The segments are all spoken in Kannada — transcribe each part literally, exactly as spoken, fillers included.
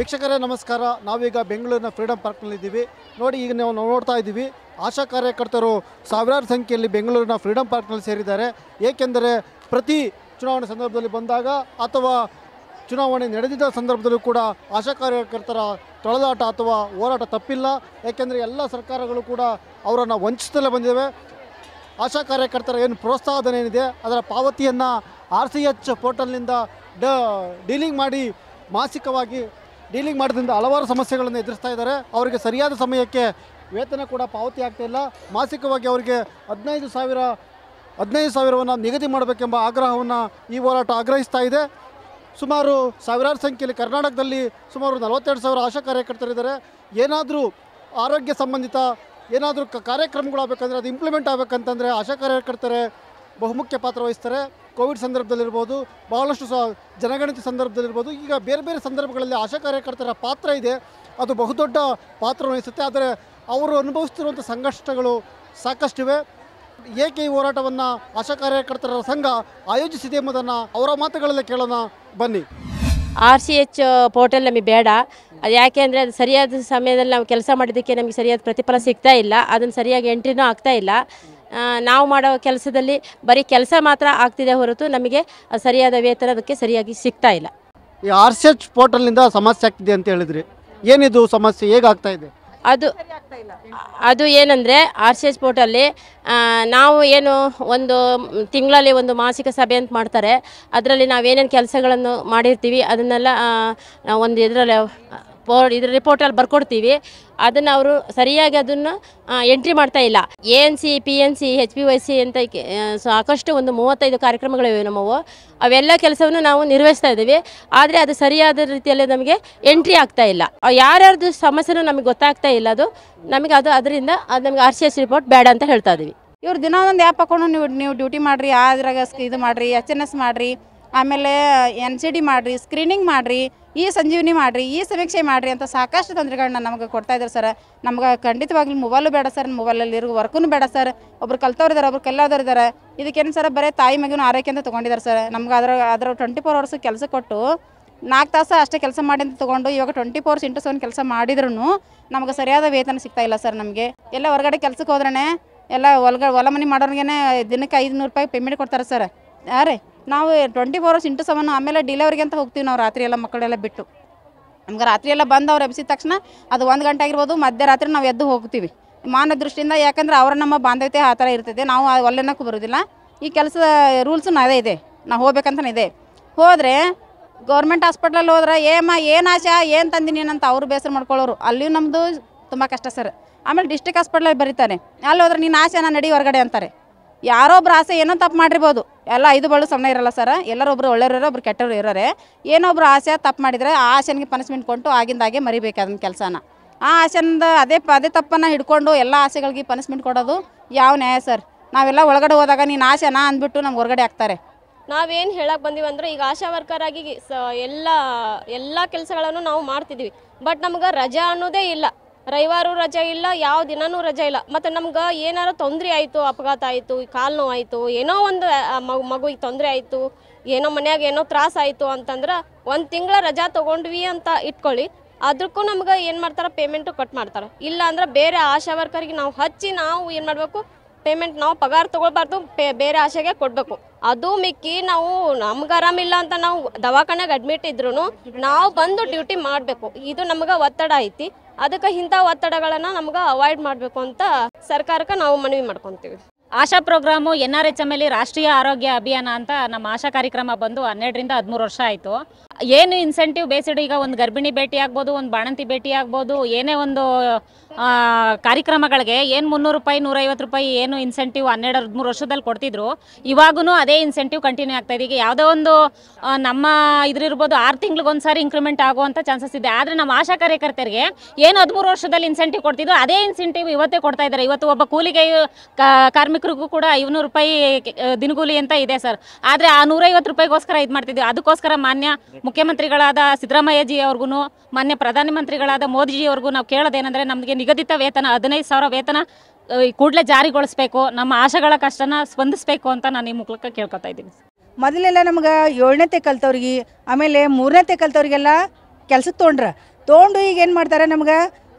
ವೀಕ್ಷಕರೇ ನಮಸ್ಕಾರ. ನಾವೀಗ ಬೆಂಗಳೂರಿನ ಫ್ರೀಡಮ್ ಪಾರ್ಕ್ನಲ್ಲಿದ್ದೀವಿ. ನೋಡಿ, ಈಗ ನಾವು ನೋಡ್ತಾ ಇದ್ದೀವಿ ಆಶಾ ಕಾರ್ಯಕರ್ತರು ಸಾವಿರಾರು ಸಂಖ್ಯೆಯಲ್ಲಿ ಬೆಂಗಳೂರಿನ ಫ್ರೀಡಮ್ ಪಾರ್ಕ್ನಲ್ಲಿ ಸೇರಿದ್ದಾರೆ. ಏಕೆಂದರೆ ಪ್ರತಿ ಚುನಾವಣೆ ಸಂದರ್ಭದಲ್ಲಿ ಬಂದಾಗ ಅಥವಾ ಚುನಾವಣೆ ನಡೆದಿದ್ದ ಸಂದರ್ಭದಲ್ಲೂ ಕೂಡ ಆಶಾ ಕಾರ್ಯಕರ್ತರ ತೊಳೆದಾಟ ಅಥವಾ ಹೋರಾಟ ತಪ್ಪಿಲ್ಲ. ಏಕೆಂದರೆ ಎಲ್ಲ ಸರ್ಕಾರಗಳು ಕೂಡ ಅವರನ್ನು ವಂಚಿಸುತ್ತಲೇ ಬಂದಿವೆ. ಆಶಾ ಕಾರ್ಯಕರ್ತರ ಏನು ಪ್ರೋತ್ಸಾಹಧನ ಏನಿದೆ ಅದರ ಪಾವತಿಯನ್ನು ಆರ್ ಸಿ ಎಚ್ ಪೋರ್ಟಲ್ನಿಂದ ಡ ಡೀಲಿಂಗ್ ಮಾಡಿ ಮಾಸಿಕವಾಗಿ ಡೀಲಿಂಗ್ ಮಾಡೋದ್ರಿಂದ ಹಲವಾರು ಸಮಸ್ಯೆಗಳನ್ನು ಎದುರಿಸ್ತಾ ಇದ್ದಾರೆ. ಅವರಿಗೆ ಸರಿಯಾದ ಸಮಯಕ್ಕೆ ವೇತನ ಕೂಡ ಪಾವತಿ ಆಗ್ತಾಯಿಲ್ಲ. ಮಾಸಿಕವಾಗಿ ಅವರಿಗೆ ಹದಿನೈದು ಸಾವಿರ ಹದಿನೈದು ಸಾವಿರವನ್ನು ನಿಗದಿ ಮಾಡಬೇಕೆಂಬ ಆಗ್ರಹವನ್ನು ಈ ಹೋರಾಟ ಆಗ್ರಹಿಸ್ತಾ ಇದೆ. ಸುಮಾರು ಸಾವಿರಾರು ಸಂಖ್ಯೆಯಲ್ಲಿ ಕರ್ನಾಟಕದಲ್ಲಿ ಸುಮಾರು ನಲವತ್ತೆರಡು ಸಾವಿರ ಆಶಾ ಕಾರ್ಯಕರ್ತರಿದ್ದಾರೆ. ಏನಾದರೂ ಆರೋಗ್ಯ ಸಂಬಂಧಿತ ಏನಾದರೂ ಕ ಕಾರ್ಯಕ್ರಮಗಳಾಗಬೇಕಂದ್ರೆ ಅದು ಇಂಪ್ಲಿಮೆಂಟ್ ಆಗಬೇಕಂತಂದರೆ ಆಶಾ ಕಾರ್ಯಕರ್ತರೇ ಬಹುಮುಖ್ಯ ಪಾತ್ರ ವಹಿಸ್ತಾರೆ. ಕೋವಿಡ್ ಸಂದರ್ಭದಲ್ಲಿರ್ಬೋದು, ಬಹಳಷ್ಟು ಸ ಜನಗಣತಿ ಸಂದರ್ಭದಲ್ಲಿರ್ಬೋದು, ಈಗ ಬೇರೆ ಬೇರೆ ಸಂದರ್ಭಗಳಲ್ಲಿ ಆಶಾ ಕಾರ್ಯಕರ್ತರ ಪಾತ್ರ ಇದೆ. ಅದು ಬಹುದೊಡ್ಡ ಪಾತ್ರ ವಹಿಸುತ್ತೆ. ಆದರೆ ಅವರು ಅನುಭವಿಸ್ತಿರುವಂಥ ಸಂಕಷ್ಟಗಳು ಸಾಕಷ್ಟಿವೆ. ಏಕೆ ಈ ಹೋರಾಟವನ್ನು ಆಶಾ ಕಾರ್ಯಕರ್ತರ ಸಂಘ ಆಯೋಜಿಸಿದೆ ಎಂಬುದನ್ನು ಅವರ ಮಾತುಗಳಲ್ಲೇ ಕೇಳೋಣ ಬನ್ನಿ. ಆರ್ ಸಿ ಎಚ್ ಪೋರ್ಟಲ್ ನಮಗೆ ಬೇಡ. ಅದು ಯಾಕೆ ಅಂದರೆ ಅದು ಸರಿಯಾದ ಸಮಯದಲ್ಲಿ ನಾವು ಕೆಲಸ ಮಾಡಿದ್ದಕ್ಕೆ ನಮಗೆ ಸರಿಯಾದ ಪ್ರತಿಫಲ ಸಿಗ್ತಾ ಇಲ್ಲ. ಅದನ್ನು ಸರಿಯಾಗಿ ಎಂಟ್ರಿನೂ ಆಗ್ತಾ ಇಲ್ಲ. ನಾವು ಮಾಡೋ ಕೆಲಸದಲ್ಲಿ ಬರೀ ಕೆಲಸ ಮಾತ್ರ ಆಗ್ತಿದೆ ಹೊರತು ನಮಗೆ ಸರಿಯಾದ ವೇತನ ಅದಕ್ಕೆ ಸರಿಯಾಗಿ ಸಿಗ್ತಾ ಇಲ್ಲ. ಈ ಆರ್ ಸಿ ಎಚ್ ಪೋರ್ಟಲ್ನಿಂದ ಸಮಸ್ಯೆ ಆಗ್ತಿದೆ ಅಂತ ಹೇಳಿದ್ರಿ. ಏನಿದು ಸಮಸ್ಯೆ, ಹೇಗಾಗ್ತಾ ಇದೆ? ಅದು ಅದು ಏನಂದರೆ ಆರ್ ಸಿ ಎಚ್ ಪೋರ್ಟಲ್ಲಿ ನಾವು ಏನು ಒಂದು ತಿಂಗಳಲ್ಲಿ ಒಂದು ಮಾಸಿಕ ಸಭೆ ಅಂತ ಮಾಡ್ತಾರೆ. ಅದರಲ್ಲಿ ನಾವೇನೇನು ಕೆಲಸಗಳನ್ನು ಮಾಡಿರ್ತೀವಿ ಅದನ್ನೆಲ್ಲ ಒಂದು ಇದರಲ್ಲಿ ಪೋ ಇದ್ರ ರಿಪೋರ್ಟಲ್ಲಿ ಬರ್ಕೊಡ್ತೀವಿ. ಅದನ್ನು ಅವರು ಸರಿಯಾಗಿ ಅದನ್ನು ಎಂಟ್ರಿ ಮಾಡ್ತಾ ಇಲ್ಲ. A N C, P N C, H P Y C ಅಂತ ಸಾಕಷ್ಟು ಒಂದು ಮೂವತ್ತೈದು ಕಾರ್ಯಕ್ರಮಗಳಿವೆ ನಮ್ಮವು. ಅವೆಲ್ಲ ಕೆಲಸವನ್ನು ನಾವು ನಿರ್ವಹಿಸ್ತಾ ಇದ್ದೀವಿ. ಆದರೆ ಅದು ಸರಿಯಾದ ರೀತಿಯಲ್ಲಿ ನಮಗೆ ಎಂಟ್ರಿ ಆಗ್ತಾ ಇಲ್ಲ. ಯಾರ್ಯಾರ್ದು ಸಮಸ್ಯೆನೂ ನಮಗೆ ಗೊತ್ತಾಗ್ತಾ ಇಲ್ಲ. ಅದು ನಮಗೆ ಅದು ಅದರಿಂದ ಅದು ನಮಗೆ ಆರ್ ಸಿ ಎಸ್ ರಿಪೋರ್ಟ್ ಬೇಡ ಅಂತ ಹೇಳ್ತಾ ಇದ್ದೀವಿ. ಇವ್ರು ದಿನ ಒಂದೊಂದು ಆ್ಯಪ್ ಹಾಕೊಂಡು ನೀವು ನೀವು ಡ್ಯೂಟಿ ಮಾಡಿರಿ, ಅದ್ರಾಗ ಇದು ಮಾಡಿರಿ, ಎಚ್ ಎನ್ ಎಸ್ ಮಾಡಿರಿ, ಆಮೇಲೆ ಎನ್ ಸಿ ಡಿ ಮಾಡಿರಿ, ಸ್ಕ್ರೀನಿಂಗ್ ಮಾಡಿರಿ, ಈ ಸಂಜೀವನಿ ಮಾಡಿರಿ, ಈ ಸಮೀಕ್ಷೆ ಮಾಡಿರಿ ಅಂತ ಸಾಕಷ್ಟು ತೊಂದರೆಗಳನ್ನ ನಮಗೆ ಕೊಡ್ತಾ ಇದ್ದಾರೆ ಸರ್. ನಮ್ಗೆ ಖಂಡಿತವಾಗ್ಲೂ ಮೊಬೈಲು ಬೇಡ ಸರ್, ಮೊಬೈಲಲ್ಲಿ ಇರೋ ವರ್ಕೂ ಬೇಡ ಸರ್. ಒಬ್ರು ಕಲ್ತವ್ರು ಇದ್ದಾರೆ, ಒಬ್ರು ಕಲ್ಲೋದವ್ರು ಇದ್ದಾರೆ. ಇದಕ್ಕೇನು ಸರ್, ಬರೀ ತಾಯಿ ಮಗನ ಆರೈಕೆ ಅಂತ ತೊಗೊಂಡಿದ್ದಾರೆ ಸರ್. ನಮ್ಗೆ ಅದರ ಅದರ ಟ್ವೆಂಟಿ ಫೋರ್ ಅವರ್ಸ್ ಕೆಲಸ ಕೊಟ್ಟು ನಾಲ್ಕು ತಾಸು ಅಷ್ಟೇ ಕೆಲಸ ಮಾಡಿ ಅಂತ ತೊಗೊಂಡು ಇವಾಗ ಟ್ವೆಂಟಿ ಫೋರ್ಸ್ ಇಂಟು ಸೆವೆನ್ ಕೆಲಸ ಮಾಡಿದ್ರೂ ನಮಗೆ ಸರಿಯಾದ ವೇತನ ಸಿಗ್ತಾ ಇಲ್ಲ ಸರ್. ನಮಗೆ ಎಲ್ಲ ಹೊರಗಡೆ ಕೆಲ್ಸಕ್ಕೆ ಹೋದ್ರೇ ಎಲ್ಲ ಹೊಲ್ಗ ಹೊಲ ಮನೆ ಮಾಡೋರಿಗೆ ದಿನಕ್ಕೆ ಐದುನೂರು ರೂಪಾಯಿ ಪೇಮೆಂಟ್ ಕೊಡ್ತಾರೆ ಸರ್. ಹಾಂ ರೀ, ನಾವು twenty four hours into seven ಆಮೇಲೆ ಡಿಲಿವರಿಗೆ ಅಂತ ಹೋಗ್ತೀವಿ ನಾವು ರಾತ್ರಿ ಎಲ್ಲ ಮಕ್ಕಳೆಲ್ಲ ಬಿಟ್ಟು. ನಮ್ಗೆ ರಾತ್ರಿ ಎಲ್ಲ ಬಂದು ಅವ್ರು ಎಬ್ಸಿದ ತಕ್ಷಣ ಅದು ಒಂದು ಗಂಟೆ ಆಗಿರ್ಬೋದು, ಮಧ್ಯರಾತ್ರಿ ನಾವು ಎದ್ದು ಹೋಗ್ತೀವಿ ಮಾನ ದೃಷ್ಟಿಯಿಂದ. ಯಾಕಂದ್ರೆ ಅವರ ನಮ್ಮ ಬಾಂಧವ್ಯತೆ ಆ ಥರ ಇರ್ತದೆ. ನಾವು ಒಳ್ಳೆನಕ್ಕೂ ಬರೋದಿಲ್ಲ. ಈ ಕೆಲಸದ ರೂಲ್ಸು ಅದೇ ಇದೆ, ನಾವು ಹೋಗ್ಬೇಕಂತನೇ ಇದೆ. ಹೋದರೆ ಗೌರ್ಮೆಂಟ್ ಹಾಸ್ಪಿಟ್ಲಲ್ಲಿ ಹೋದ್ರೆ ಏಮ್ಮ ಏನು ಆಶಾ ಏನು ತಂದಿನಿ ಅಂತ ಅವ್ರು ಬೇಸರ ಮಾಡ್ಕೊಳ್ಳೋರು. ಅಲ್ಲಿಯೂ ನಮ್ಮದು ತುಂಬ ಕಷ್ಟ ಸರ್. ಆಮೇಲೆ ಡಿಸ್ಟ್ರಿಕ್ಟ್ ಹಾಸ್ಪಿಟ್ಲಲ್ಲಿ ಬರೀತಾರೆ, ಅಲ್ಲಿ ಹೋದ್ರೆ ನೀನು ಆಸೆ ನಾನು ನಡಿ ಹೊರಗಡೆ ಅಂತಾರೆ. ಯಾರೊಬ್ರು ಆಸೆ ಏನೋ ತಪ್ಪು ಮಾಡಿರ್ಬೋದು, ಎಲ್ಲ ಐದು ಬಳ್ಳು ಸಣ್ಣ ಇರಲ್ಲ ಸರ್. ಎಲ್ಲರೊಬ್ರು ಒಳ್ಳೆಯವರು ಒಬ್ರು ಕೆಟ್ಟವರು ಇರೋರೆ. ಏನೊಬ್ರು ಆಸೆ ತಪ್ಪು ಮಾಡಿದರೆ ಆ ಆಸೆನಿಗೆ ಪನಿಷ್ಮೆಂಟ್ ಕೊಟ್ಟು ಆಗಿಂದಾಗೆ ಮರಿಬೇಕು ಅದನ್ನ ಕೆಲಸನ. ಆ ಆಸೆಯಿಂದ ಅದೇ ಅದೇ ತಪ್ಪನ್ನು ಹಿಡ್ಕೊಂಡು ಎಲ್ಲ ಆಸೆಗಳಿಗೆ ಪನಿಷ್ಮೆಂಟ್ ಕೊಡೋದು ಯಾವ ನ್ಯಾಯ ಸರ್? ನಾವೆಲ್ಲ ಒಳಗಡೆ ಹೋದಾಗ ನೀನು ಆಸೆನಾ ಅಂದ್ಬಿಟ್ಟು ನಮ್ಗೆ ಹೊರಗಡೆ ಹಾಕ್ತಾರೆ. ನಾವೇನು ಹೇಳಕ್ಕೆ ಬಂದೀವಂದ್ರೆ ಈಗ ಆಶಾ ವರ್ಕರ್ ಆಗಿ ಸ ಎಲ್ಲ ಎಲ್ಲ ಕೆಲಸಗಳನ್ನು ನಾವು ಮಾಡ್ತಿದ್ದೀವಿ. ಬಟ್ ನಮ್ಗೆ ರಜಾ ಅನ್ನೋದೇ ಇಲ್ಲ. ರವಿವಾರ ರಜೆ ಇಲ್ಲ, ಯಾವ ದಿನವೂ ರಜೆ ಇಲ್ಲ. ಮತ್ತು ನಮ್ಗೆ ಏನಾರು ತೊಂದರೆ ಆಯಿತು, ಅಪಘಾತ ಆಯಿತು, ಕಾಲು ನೋವು ಆಯಿತು, ಏನೋ ಒಂದು ಮಗು ಮಗುವಿಗೆ ತೊಂದರೆ ಆಯಿತು, ಏನೋ ಮನ್ಯಾಗ ಏನೋ ತ್ರಾಸ ಆಯಿತು ಅಂತಂದ್ರೆ ಒಂದು ತಿಂಗಳ ರಜಾ ತೊಗೊಂಡ್ವಿ ಅಂತ ಇಟ್ಕೊಳ್ಳಿ, ಅದಕ್ಕೂ ನಮ್ಗೆ ಏನು ಮಾಡ್ತಾರೆ, ಪೇಮೆಂಟು ಕಟ್ ಮಾಡ್ತಾರೆ. ಇಲ್ಲ ಅಂದ್ರೆ ಬೇರೆ ಆಶಾ ವರ್ಕರಿಗೆ ನಾವು ಹಚ್ಚಿ ನಾವು ಏನು ಮಾಡಬೇಕು, ಪೇಮೆಂಟ್ ನಾವು ಪಗಾರ ತೊಗೊಳ್ಬಾರ್ದು, ಪೇ ಬೇರೆ ಆಶೆಗೆ ಕೊಡಬೇಕು. ಅದು ಮಿಕ್ಕಿ ನಾವು ನಮ್ಗೆ ಆರಾಮಿಲ್ಲ ಅಂತ ನಾವು ದವಾಖಾನೆಗೆ ಅಡ್ಮಿಟ್ ಇದ್ರೂ ನಾವು ಬಂದು ಡ್ಯೂಟಿ ಮಾಡಬೇಕು. ಇದು ನಮ್ಗೆ ಒತ್ತಡ ಐತಿ. ಅದಕ್ಕೆ ಇಂಥ ಒತ್ತಡಗಳನ್ನು ನಮ್ಗೆ ಅವಾಯ್ಡ್ ಮಾಡಬೇಕು ಅಂತ ಸರ್ಕಾರಕ್ಕೆ ನಾವು ಮನವಿ ಮಾಡ್ಕೊತೀವಿ. ASHA programme N R H M ಎಲ್ ರಾಷ್ಟ್ರೀಯ ಆರೋಗ್ಯ ಅಭಿಯಾನ ಅಂತ ನಮ್ಮ ಆಶಾ ಕಾರ್ಯಕ್ರಮ ಬಂದು ಹನ್ನೆರಡರಿಂದ ಹದಿಮೂರು ವರ್ಷ ಆಯಿತು. ಏನು ಇನ್ಸೆಂಟಿವ್ ಬೇಸ್ಡ್, ಈಗ ಒಂದು ಗರ್ಭಿಣಿ ಭೇಟಿ ಆಗ್ಬೋದು, ಒಂದು ಬಾಣಂತಿ ಭೇಟಿ ಆಗ್ಬೋದು, ಏನೇ ಒಂದು ಕಾರ್ಯಕ್ರಮಗಳಿಗೆ ಏನು ಮುನ್ನೂರು ರೂಪಾಯಿ ನೂರೈವತ್ತು ರೂಪಾಯಿ ಏನು ಇನ್ಸೆಂಟಿವ್ ಹನ್ನೆರಡು ಹದಿಮೂರು ವರ್ಷದಲ್ಲಿ ಕೊಡ್ತಿದ್ರು, ಇವಾಗೂ ಅದೇ ಇನ್ಸೆಂಟಿವ್ ಕಂಟಿನ್ಯೂ ಆಗ್ತಾಯಿದೆ. ಈಗ ಯಾವುದೋ ಒಂದು ನಮ್ಮ ಇದ್ರಿರ್ಬೋದು ಆರು ತಿಂಗ್ಳಿಗೊಂದು ಸಾರಿ ಇಂಕ್ರಿಮೆಂಟ್ ಆಗುವಂಥ ಚಾನ್ಸಸ್ ಇದೆ. ಆದರೆ ನಮ್ಮ ಆಶಾ ಕಾರ್ಯಕರ್ತರಿಗೆ ಏನು ಹದಿಮೂರು ವರ್ಷದಲ್ಲಿ ಇನ್ಸೆಂಟಿವ್ ಕೊಡ್ತಿದ್ರು ಅದೇ ಇನ್ಸೆಂಟಿವ್ ಇವತ್ತೇ ಕೊಡ್ತಾ ಇದ್ದಾರೆ. ಇವತ್ತು ಒಬ್ಬ ಕೂಲಿಗೆ ಕಾರ್ಮಿಕರಿಗೂ ಕೂಡ ಐನೂರು ರೂಪಾಯಿ ದಿನಗೂಲಿ ಅಂತ ಇದೆ ಸರ್. ಆದರೆ ಆ ನೂರೈವತ್ತು ರೂಪಾಯಿಗೋಸ್ಕರ ಇದು ಮಾಡ್ತಿದ್ವಿ. ಅದಕ್ಕೋಸ್ಕರ ಮಾನ್ಯ ಮುಖ್ಯಮಂತ್ರಿಗಳಾದ ಸಿದ್ದರಾಮಯ್ಯಜಿ ಅವ್ರಿಗೂ ಮಾನ್ಯ ಪ್ರಧಾನಮಂತ್ರಿಗಳಾದ ಮೋದಿಜಿಯವ್ರಿಗೂ ನಾವು ಕೇಳೋದೇನೆಂದರೆ, ನಮಗೆ ನಿಗದಿತ ವೇತನ ಹದಿನೈದು ಸಾವಿರ ವೇತನ ಕೂಡಲೇ ಜಾರಿಗೊಳಿಸಬೇಕು, ನಮ್ಮ ಆಶೆಗಳ ಕಷ್ಟನ ಸ್ಪಂದಿಸಬೇಕು ಅಂತ ನಾನು ಈ ಮೂಲಕ ಕೇಳ್ಕೊತಾ ಇದ್ದೀನಿ. ಮೊದಲೆಲ್ಲ ನಮ್ಗೆ ಏಳನೇತೆ ಕಲ್ತವ್ರಿಗೆ ಆಮೇಲೆ ಮೂರನೇತೆ ಕಲ್ತವ್ರಿಗೆಲ್ಲ ಕೆಲ್ಸಕ್ಕೆ ತೊಗೊಂಡ್ರೆ ತೊಗೊಂಡು ಈಗ ಏನು ಮಾಡ್ತಾರೆ ನಮ್ಗೆ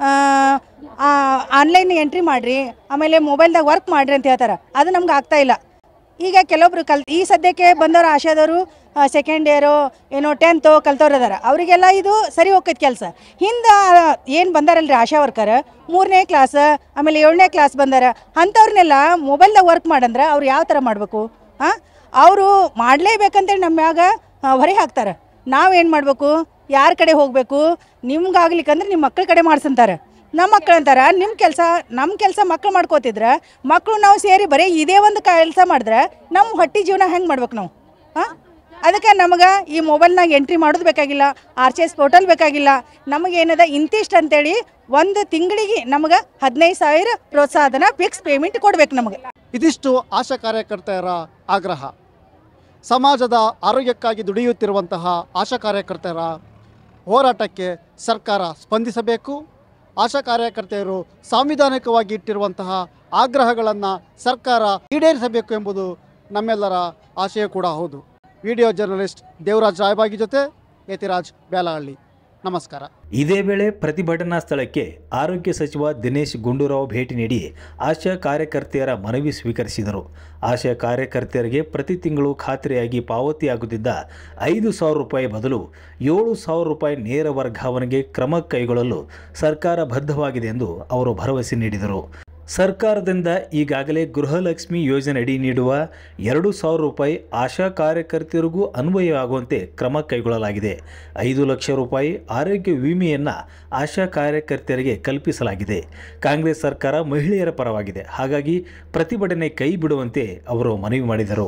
ಆನ್ಲೈನ್ ಎಂಟ್ರಿ ಮಾಡಿರಿ, ಆಮೇಲೆ ಮೊಬೈಲ್ದಾಗ ವರ್ಕ್ ಮಾಡಿರಿ ಅಂತ ಹೇಳ್ತಾರೆ. ಅದು ನಮ್ಗೆ ಆಗ್ತಾಯಿಲ್ಲ. ಈಗ ಕೆಲವೊಬ್ರು ಕಲ್ ಈ ಸದ್ಯಕ್ಕೆ ಬಂದವರು ಆಶಾದವರು ಸೆಕೆಂಡ್ ಇಯರು ಏನೋ ಟೆಂತು ಕಲ್ತವ್ರು ಅದಾರ, ಅವರಿಗೆಲ್ಲ ಇದು ಸರಿ ಹೋಗ್ತೈತೆ ಕೆಲಸ. ಹಿಂದೆ ಏನು ಬಂದಾರಲ್ರಿ ಆಶಾ ವರ್ಕರ್ ಮೂರನೇ ಕ್ಲಾಸ್ ಆಮೇಲೆ ಏಳನೇ ಕ್ಲಾಸ್ ಬಂದಾರ, ಅಂಥವ್ರನ್ನೆಲ್ಲ ಮೊಬೈಲ್ದಾಗ ವರ್ಕ್ ಮಾಡಂದ್ರೆ ಅವ್ರು ಯಾವ ಥರ ಮಾಡಬೇಕು? ಹಾಂ, ಅವರು ಮಾಡಲೇಬೇಕಂತೇಳಿ ನಮ್ಮ ಮ್ಯಾಗ ಹೊರೆ ಹಾಕ್ತಾರೆ. ನಾವೇನು ಮಾಡಬೇಕು? ಯಾರ ಕಡೆ ಹೋಗಬೇಕು? ನಿಮ್ಗಾಗ್ಲಿಕ್ಕಂದ್ರೆ ನಿಮ್ಮ ಮಕ್ಕಳ ಕಡೆ ಮಾಡ್ಸಂತಾರೆ. ನಮ್ಮ ಮಕ್ಳು ಅಂತಾರೆ ನಿಮ್ಮ ಕೆಲಸ ನಮ್ಮ ಕೆಲಸ ಮಕ್ಳು ಮಾಡ್ಕೋತಿದ್ರೆ ಮಕ್ಕಳು ನಾವು ಸೇರಿ ಬರೀ ಇದೇ ಒಂದು ಕೆಲಸ ಮಾಡಿದ್ರೆ ನಮ್ಮ ಹೊಟ್ಟೆ ಜೀವನ ಹೆಂಗೆ ಮಾಡ್ಬೇಕು ನಾವು? ಹಾಂ, ಅದಕ್ಕೆ ನಮಗೆ ಈ ಮೊಬೈಲ್ನಾಗ ಎಂಟ್ರಿ ಮಾಡೋದು ಬೇಕಾಗಿಲ್ಲ, ಆರ್ ಸಿ ಎಸ್ ಪೋರ್ಟಲ್ ಬೇಕಾಗಿಲ್ಲ. ನಮಗೇನದ ಇಂತಿಷ್ಟು ಅಂತೇಳಿ ಒಂದು ತಿಂಗಳಿಗೆ ನಮಗೆ ಹದಿನೈದು ಸಾವಿರ ಪ್ರೋತ್ಸಾಹನ ಫಿಕ್ಸ್ ಪೇಮೆಂಟ್ ಕೊಡ್ಬೇಕು ನಮಗೆ. ಇದಿಷ್ಟು ಆಶಾ ಕಾರ್ಯಕರ್ತೆಯರ ಆಗ್ರಹ. ಸಮಾಜದ ಆರೋಗ್ಯಕ್ಕಾಗಿ ದುಡಿಯುತ್ತಿರುವಂತಹ ಆಶಾ ಕಾರ್ಯಕರ್ತೆಯರ ಹೋರಾಟಕ್ಕೆ ಸರ್ಕಾರ ಸ್ಪಂದಿಸಬೇಕು. ಆಶಾ ಕಾರ್ಯಕರ್ತೆಯರು ಸಾಂವಿಧಾನಿಕವಾಗಿ ಇಟ್ಟಿರುವಂತಹ ಆಗ್ರಹಗಳನ್ನು ಸರ್ಕಾರ ಈಡೇರಿಸಬೇಕು ಎಂಬುದು ನಮ್ಮೆಲ್ಲರ ಆಶಯ ಕೂಡ ಹೌದು. ವಿಡಿಯೋ ಜರ್ನಲಿಸ್ಟ್ ದೇವರಾಜ್ ರಾಯಬಾಗಿ ಜೊತೆ ಯತಿರಾಜ್ ಬೇಲಹಳ್ಳಿ. ನಮಸ್ಕಾರ. ಇದೇ ವೇಳೆ ಪ್ರತಿಭಟನಾ ಸ್ಥಳಕ್ಕೆ ಆರೋಗ್ಯ ಸಚಿವ ದಿನೇಶ್ ಗುಂಡೂರಾವ್ ಭೇಟಿ ನೀಡಿ ಆಶಾ ಕಾರ್ಯಕರ್ತೆಯರ ಮನವಿ ಸ್ವೀಕರಿಸಿದರು. ಆಶಾ ಕಾರ್ಯಕರ್ತೆಯರಿಗೆ ಪ್ರತಿ ತಿಂಗಳು ಖಾತ್ರಿಯಾಗಿ ಪಾವತಿಯಾಗುತ್ತಿದ್ದ ಐದು ಸಾವಿರ ರೂಪಾಯಿ ಬದಲು ಏಳು ಸಾವಿರ ರೂಪಾಯಿ ನೇರ ವರ್ಗಾವಣೆಗೆ ಕ್ರಮ ಕೈಗೊಳ್ಳಲು ಸರ್ಕಾರ ಬದ್ಧವಾಗಿದೆ ಎಂದು ಅವರು ಭರವಸೆ ನೀಡಿದರು. ಸರ್ಕಾರದಿಂದ ಈಗಾಗಲೇ ಗೃಹಲಕ್ಷ್ಮಿ ಯೋಜನೆಯಡಿ ನೀಡುವ ಎರಡು ಸಾವಿರ ರೂಪಾಯಿ ಆಶಾ ಕಾರ್ಯಕರ್ತೆಯರಿಗೂ ಅನ್ವಯವಾಗುವಂತೆ ಕ್ರಮ ಕೈಗೊಳ್ಳಲಾಗಿದೆ. ಐದು ಲಕ್ಷ ರೂಪಾಯಿ ಆರೋಗ್ಯ ವಿಮೆಯನ್ನು ಆಶಾ ಕಾರ್ಯಕರ್ತೆಯರಿಗೆ ಕಲ್ಪಿಸಲಾಗಿದೆ. ಕಾಂಗ್ರೆಸ್ ಸರ್ಕಾರ ಮಹಿಳೆಯರ ಪರವಾಗಿದೆ, ಹಾಗಾಗಿ ಪ್ರತಿಭಟನೆ ಕೈ ಬಿಡುವಂತೆ ಅವರು ಮನವಿ ಮಾಡಿದರು.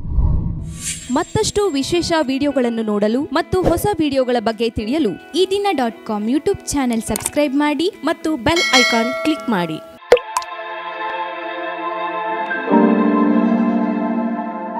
ಮತ್ತಷ್ಟು ವಿಶೇಷ ವಿಡಿಯೋಗಳನ್ನು ನೋಡಲು ಮತ್ತು ಹೊಸ ವಿಡಿಯೋಗಳ ಬಗ್ಗೆ ತಿಳಿಯಲು Ee Dina dot com YouTube channel subscribe ಮಾಡಿ ಮತ್ತು ಬೆಲ್ ಐಕಾನ್ ಕ್ಲಿಕ್ ಮಾಡಿ.